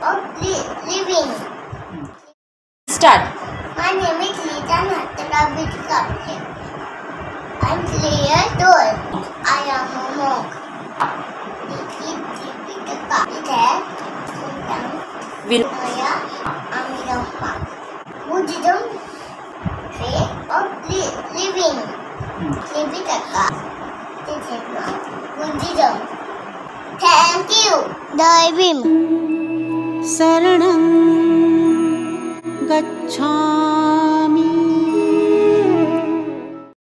of living. Start. My name is Lita Natharavid Kapil. I'm 3 years old. I am a monk. This is Tripitaka. It has Vinaya Amiramma. Buddhism, faith of living. Tripitaka. This is Buddhism. Thank you. Jai Bhim. शरणं गच्छामि।